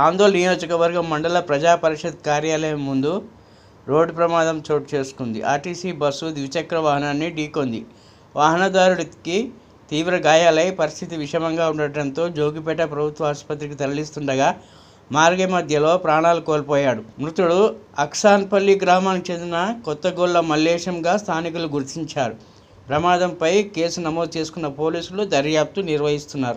ఆందోళన నియోజకవర్గం మండల ప్రజా పరిషత్ కార్యాలయం ముందు రోడ్డు ప్రమాదం చోటు చేసుకుంది. ఆర్టీసీ బస్సు ద్విచక్ర వాహనాన్ని ఢీకొంది. వాహనదారుడికి తీవ్ర గాయాలై పరిస్థితి విషమంగా ఉండటంతో జోగిపేట ప్రభుత్వ ఆసుపత్రికి తరలిస్తుండగా మార్గ మధ్యలో ప్రాణాలు కోల్పోయాడు. మృతుడు అక్సాన్పల్లి గ్రామానికి చెందిన కొత్తగొల్ల మల్లేశంగా స్థానికులు గుర్తించారు. ప్రమాదంపై కేసు నమోదు చేసుకున్న పోలీసులు దర్యాప్తు నిర్వహిస్తున్నారు.